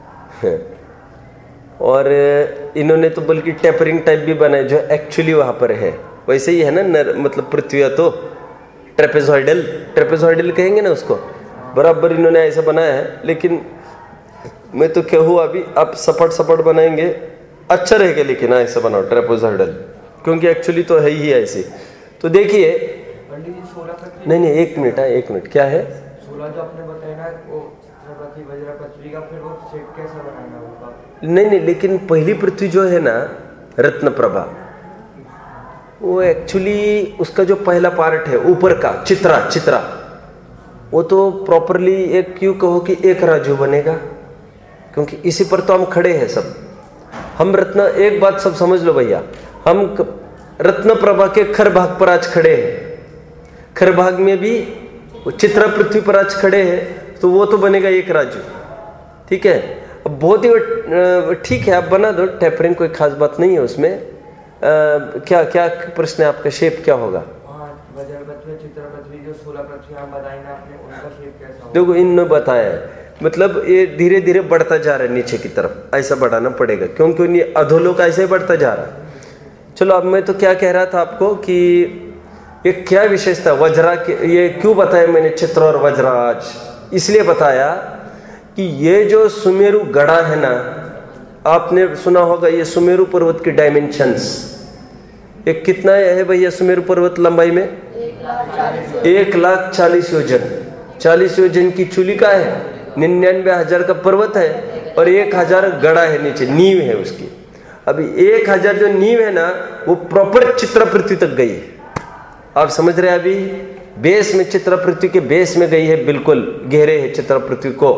और इन्होंने तो बल्कि टेपरिंग टाइप भी बनाए जो एक्चुअली वहां पर है वैसे ही है ना, मतलब पृथ्वी तो ट्रेपेजॉइडल कहेंगे ना उसको, बराबर इन्होंने ऐसा बनाया है। लेकिन मैं तो कहूँ अभी आप सपाट बनाएंगे अच्छा रहेगा, लेकिन ऐसा बनाओ ट्रेपेजॉइडल, क्योंकि एक्चुअली तो है ही ऐसे। तो देखिए, नहीं एक मिनट, क्या है 16 जो आपने बताया ना, वो वज्रा पृथ्वी का, फिर वो शेप कैसा बनाना होगा? नहीं, लेकिन पहली पृथ्वी जो है ना रत्न प्रभा, वो एक्चुअली उसका जो पहला पार्ट है ऊपर का चित्रा, वो तो प्रॉपरली एक, क्यों कहो कि एक राजू बनेगा, क्योंकि इसी पर तो हम खड़े हैं सब। हम रत्न, एक बात सब समझ लो भैया, हम रत्न प्रभा के खर भाग पर आज खड़े हैं, खर भाग में भी चित्रा पृथ्वी पर आज खड़े हैं, तो वो तो बनेगा एक राजू, ठीक है। अब बहुत ही ठीक है, आप बना दो टेपरिंग, कोई खास बात नहीं है उसमें। क्या प्रश्न है आपका, शेप क्या होगा? वज्र पृथ्वी, चित्रा पृथ्वी, जो 16 पृथ्वी आप बताई ना आपने, उनका शेप कैसा होगा? देखो इनने बताया है, मतलब ये धीरे धीरे बढ़ता जा रहा है नीचे की तरफ, ऐसा बढ़ाना पड़ेगा क्योंकि ये अधोलोक ऐसे ही बढ़ता जा रहा है। चलो अब मैं तो क्या कह रहा था आपको कि ये क्या विशेषता वज्रा के, ये क्यों बताया मैंने चित्र और वज्रा आज? इसलिए बताया कि ये जो सुमेरु गढ़ा है ना, आपने सुना होगा ये सुमेरु पर्वत की डायमेंशंस, ये कितना है भैया सुमेरु पर्वत लंबाई में? 1,40,000 योजन। 40 योजन की चूली का है, 99,000 का पर्वत है और 1,000 गड़ा है, नीचे नींव है उसकी। अभी 1,000 जो नींव है ना वो प्रॉपर चित्र पृथ्वी तक गई है। आप समझ रहे हैं? अभी बेस में चित्र पृथ्वी के बेस में गई है, बिल्कुल गहरे है चित्र पृथ्वी को।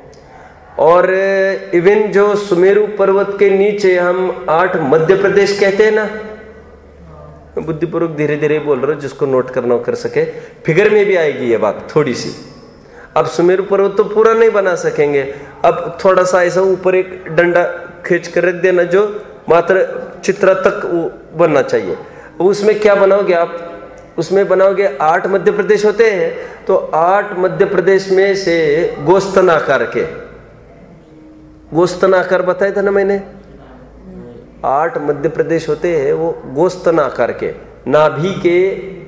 और इवन जो सुमेरु पर्वत के नीचे हम 8 मध्य प्रदेश कहते हैं ना, बुद्धिपूर्वक धीरे धीरे बोल रहा हूं, जिसको नोट करना हो कर सके, फिगर में भी आएगी ये बात थोड़ी सी। अब सुमेरु पर्वत तो पूरा नहीं बना सकेंगे, अब थोड़ा सा ऐसा ऊपर एक डंडा खींच कर रख देना जो मात्र चित्र तक बनना चाहिए। उसमें क्या बनाओगे आप? उसमें बनाओगे 8 मध्य प्रदेश होते हैं, तो 8 मध्य प्रदेश में से गोस्तन आकार के, गोस्तन आकार बताया था ना मैंने, 8 मध्य प्रदेश होते हैं वो गोस्तन आकार के, नाभि के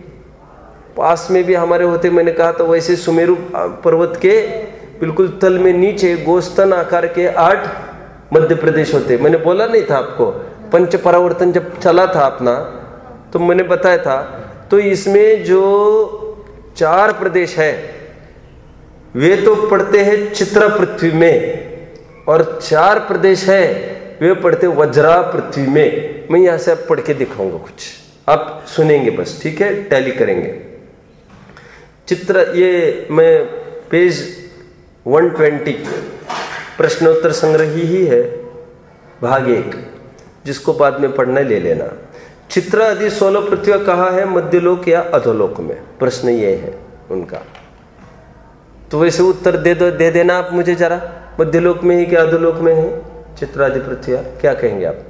पास में भी हमारे होते, मैंने कहा था। वैसे सुमेरु पर्वत के बिल्कुल तल में नीचे गोस्तन आकार के 8 मध्य प्रदेश होते। मैंने बोला नहीं था आपको? पंच परावर्तन जब चला था अपना तो मैंने बताया था। तो इसमें जो 4 प्रदेश है वे तो पड़ते हैं चित्र पृथ्वी में, और 4 प्रदेश है वे पढ़ते वज्रा पृथ्वी में। मैं यहां से अब पढ़ के दिखाऊंगा कुछ, आप सुनेंगे बस, ठीक है? टैली करेंगे चित्र। ये मैं पेज 120 प्रश्नोत्तर संग्रह ही है, भाग 1, जिसको बाद में पढ़ना ले लेना। चित्र आदि 16 पृथ्वी कहाँ है, मध्यलोक या अधोलोक में? प्रश्न ये है उनका। तो वैसे उत्तर दे देना आप मुझे जरा, मध्यलोक में ही क्या अधोलोक में है चित्र आदि पृथ्वी? क्या कहेंगे आप?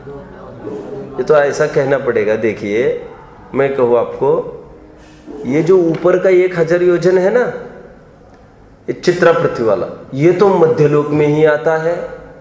ये तो ऐसा कहना पड़ेगा। देखिए मैं कहूँ आपको, ये जो ऊपर का 1,000 योजन है ना, ये चित्र पृथ्वी वाला, ये तो मध्यलोक में ही आता है।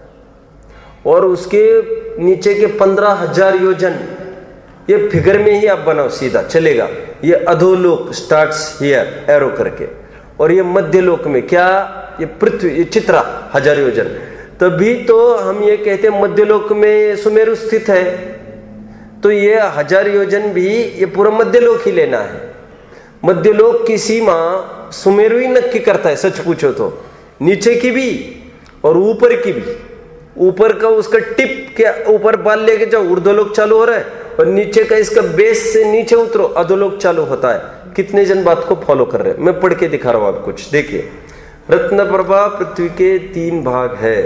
और उसके नीचे के 15,000 योजन ये फिगर में ही आप बनाओ, सीधा चलेगा। ये अधोलोक स्टार्ट्स हियर एरो करके, और ये मध्यलोक में क्या? ये पृथ्वी, ये चित्रा 1000 योजन। तभी तो हम ये कहते हैं मध्यलोक में सुमेरु स्थित है। तो ये 1000 योजन भी ये पूरा मध्यलोक ही लेना है। मध्यलोक की सीमा सुमेरु ही नक्की करता है, सच पूछो तो, नीचे की भी और ऊपर की भी। ऊपर का उसका टिप के ऊपर बाल लेके जाओ, ऊर्ध्वलोक चालू हो रहा है, और नीचे का इसका बेस से नीचे उतरो, अधोलोक चालू होता है। कितने जन बात को फॉलो कर रहे हैं? मैं पढ़ के दिखा रहा हूं आप कुछ। देखिए, रत्न प्रभा पृथ्वी के 3 भाग है।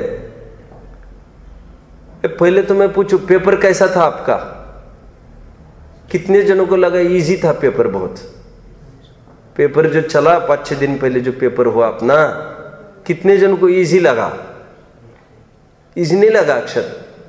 पहले तो मैं पूछूं, पेपर कैसा था आपका? कितने जनों को लगा इजी था पेपर? बहुत। पेपर जो चला 5-6 दिन पहले जो पेपर हुआ अपना, कितने जनों को इजी लगा? इजी नहीं लगा अक्षर?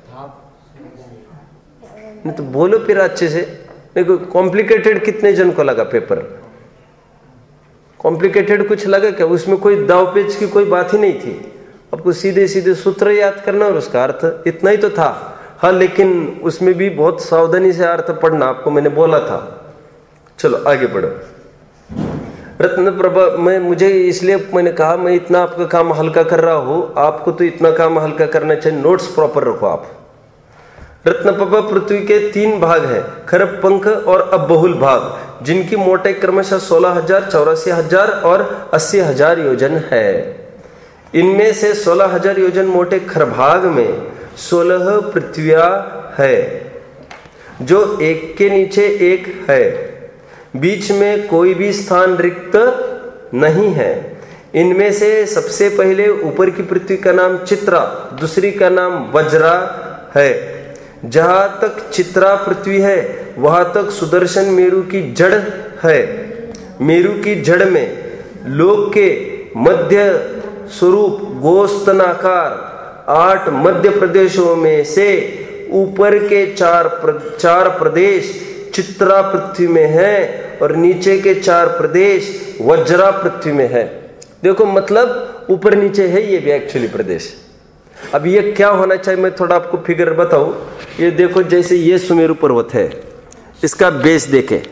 नहीं तो बोलो फिर अच्छे से। देखो, कॉम्प्लिकेटेड कितने जन को लगा पेपर? कॉम्प्लिकेटेड कुछ लगा क्या? उसमें कोई दाव पेच की कोई बात ही नहीं थी। आपको सीधे सीधे सूत्र याद करना और उसका अर्थ, इतना ही तो था। हाँ, लेकिन उसमें भी बहुत सावधानी से अर्थ पढ़ना, आपको मैंने बोला था। चलो आगे बढ़ो। रत्न प्रभा में मुझे इसलिए मैंने कहा, मैं इतना आपका काम हल्का कर रहा हूं, आपको तो इतना काम हल्का करना चाहिए। नोट्स प्रॉपर रखो आप। रत्न प्रभा पृथ्वी के 3 भाग है, खरब, पंख और अबहुल भाग, जिनकी मोटाई क्रमशः 16,000, 84,000 और 80,000 योजन है। इनमें से 16,000 योजन मोटे खरभाग में 16 पृथ्वियां है, जो एक के नीचे एक है। बीच में कोई भी स्थान रिक्त नहीं है। इनमें से सबसे पहले ऊपर की पृथ्वी का नाम चित्रा, दूसरी का नाम वज्रा है। जहां तक चित्रा पृथ्वी है वहां तक सुदर्शन मेरु की जड़ है। मेरु की जड़ में लोक के मध्य स्वरूप गोस्तनाकार 8 मध्य प्रदेशों में से ऊपर के 4 प्रदेश चित्रा पृथ्वी में है और नीचे के 4 प्रदेश वज्रा पृथ्वी में है। देखो, मतलब ऊपर नीचे है ये भी एक्चुअली प्रदेश। अब ये क्या होना चाहिए, मैं थोड़ा आपको फिगर बताऊं। ये देखो, जैसे ये सुमेरु पर्वत है, इसका बेस देखे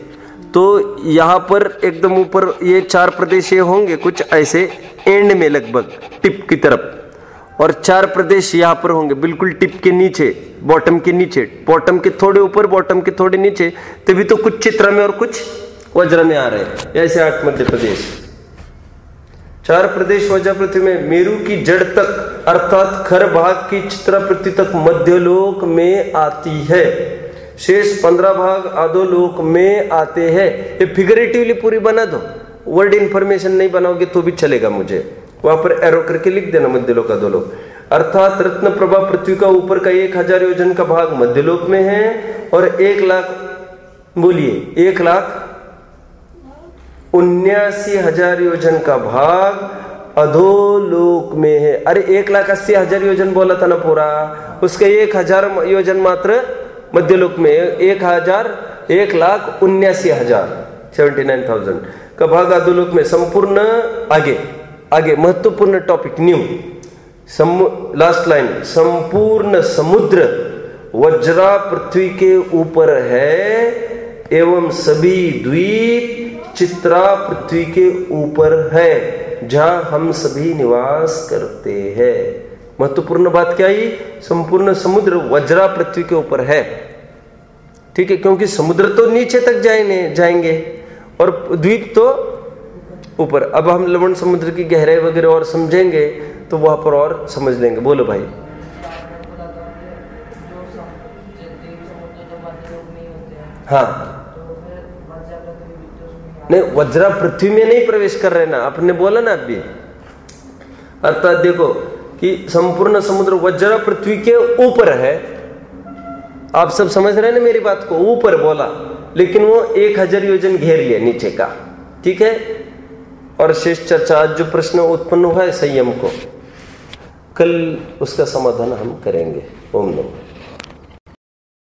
तो यहाँ पर एकदम ऊपर ये 4 प्रदेश ये होंगे कुछ ऐसे एंड में लगभग टिप की तरफ, और 4 प्रदेश यहाँ पर होंगे बिल्कुल टिप के नीचे, बॉटम के नीचे, बॉटम के थोड़े ऊपर, बॉटम के थोड़े नीचे, तभी तो कुछ चित्रा में और कुछ वज्र में आ रहे हैं। ऐसे 8 मध्य प्रदेश, 4 प्रदेश वज्र पृथ्वी में मेरु की जड़ तक अर्थात खर भाग की चित्रा पृथ्वी तक मध्यलोक में आती है, शेष 15 भाग अधोलोक में आते हैं। ये फिगरेटिवली पूरी बना दो, वर्ड इंफॉर्मेशन नहीं बनाओगे तो भी चलेगा, मुझे वहां पर एरो करके लिख देना मध्यलोक अधोलोक। अर्थात रत्न प्रभा पृथ्वी का ऊपर का 1000 योजन का भाग मध्यलोक में है और 1 लाख, बोलिए 1,79,000 योजन का भाग अधोलोक में है। अरे 1,80,000 योजन बोला था ना पूरा, उसके 1000 योजन मात्र मध्यलोक में, 1,79,000 79,000 का भाग अधोलोक में। संपूर्ण आगे महत्वपूर्ण टॉपिक न्यू, लास्ट लाइन, संपूर्ण समुद्र वज्रा पृथ्वी के ऊपर है एवं सभी द्वीप चित्रा पृथ्वी के ऊपर है जहां हम सभी निवास करते हैं। महत्वपूर्ण बात क्या है, संपूर्ण समुद्र वज्रा पृथ्वी के ऊपर है, ठीक है, क्योंकि समुद्र तो नीचे तक जाएंगे और द्वीप तो ऊपर। अब हम लवण समुद्र की गहराई वगैरह और समझेंगे तो वहां पर और समझ लेंगे। बोलो भाई। हाँ, नहीं वज्रा पृथ्वी में नहीं प्रवेश कर रहे ना, आपने बोला ना अभी। अर्थात देखो कि संपूर्ण समुद्र वज्रा पृथ्वी के ऊपर है, आप सब समझ रहे हैं ना मेरी बात को, ऊपर बोला, लेकिन वो 1000 योजन घेर लिया नीचे का, ठीक है। और शेष चर्चा, आज जो प्रश्न उत्पन्न हुआ है संयम को, कल उसका समाधान हम करेंगे। ओम नमः।